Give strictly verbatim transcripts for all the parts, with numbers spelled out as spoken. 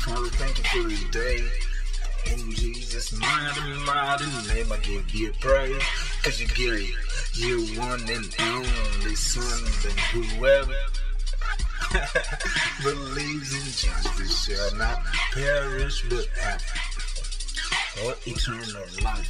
Father, thank you for this day. In Jesus' mighty, mighty name, I give you praise. Cause you gave your one and only Son, then whoever believes in Jesus shall not perish but have eternal life.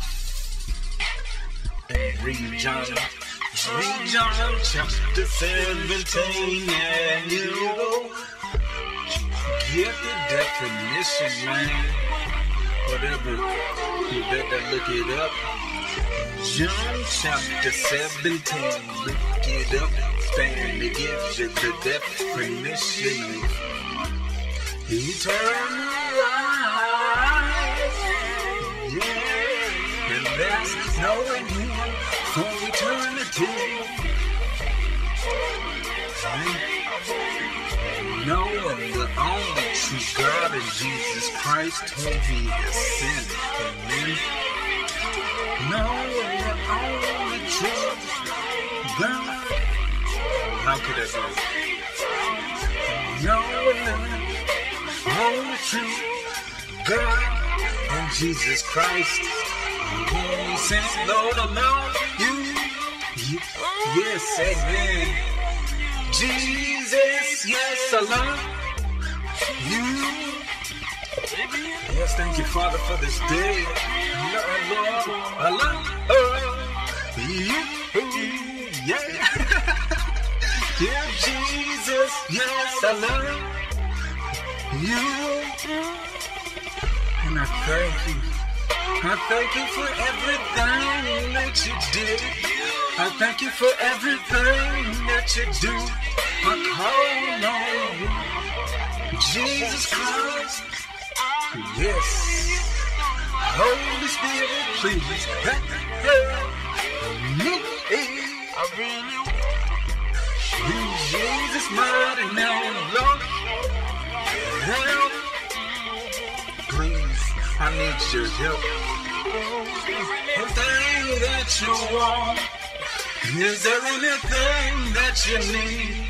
And read John, read John chapter seventeen, and you'll get the definition, man. Whatever, you better look it up. John chapter seventeen, look it up, and it gives you the definition of eternal life. Yeah, and that's knowing Him for eternity. Right? Knowing the only true God in Jesus Christ, whom He has sent. Amen. Knowing the only true God. How could I say it? Knowing the only true God in Jesus Christ, whom He sent. Lord, alone you. Yes, amen. Jesus, yes, I love you. Yes, thank you, Father, for this day. Lord, Lord, I love you. Yeah. Dear Jesus, yes, I love you. And I thank you. I thank you for everything that you did. I thank you for everything that you do. I call on you, Jesus Christ. Yes, Holy Spirit, please help me. I really want in Jesus' mighty name, Lord. Help, please. I need your help. Anything that you want. Is there anything that you need?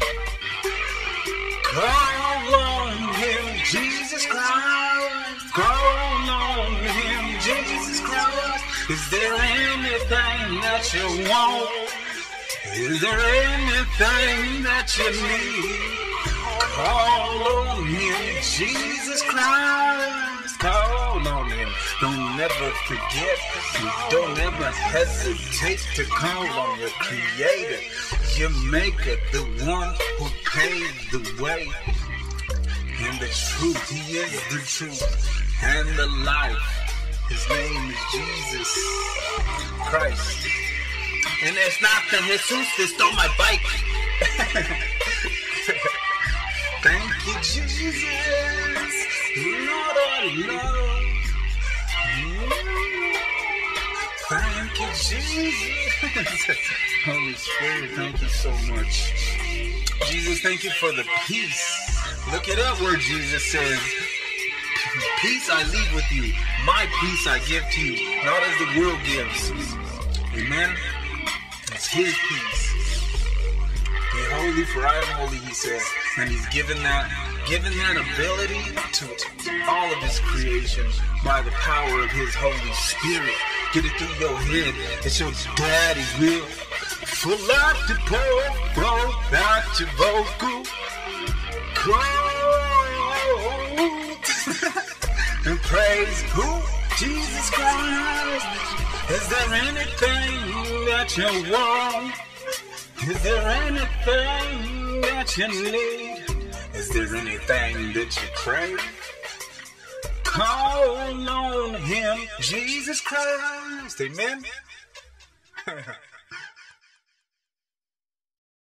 Call on Him, Jesus Christ. Call on Him, Jesus Christ. Is there anything that you want? Is there anything that you need? Call on Him, Jesus Christ. Call on Him. Don't never forget. Don't ever hesitate to call on your Creator, your Maker, the one who paved the way. And the truth, He is the truth and the life. His name is Jesus Christ. And it's not the Jesus that stole my bike. Thank you, Jesus. Lord, I love. Thank you, Jesus. Holy Spirit, thank you so much. Jesus, thank you for the peace. Look it up where Jesus says, peace I leave with you. My peace I give to you. Not as the world gives. Amen. It's His peace. Be holy for I am holy, He says. And He's given that, given that ability to, to all of His creation by the power of His Holy Spirit. Get it through your head. It's your daddy's will. Full out the pour, flow out your vocal cords. And praise who? Jesus Christ. Is there anything that you want? Is there anything that you need? Is there anything that you crave? Call on Him, Jesus Christ. Amen.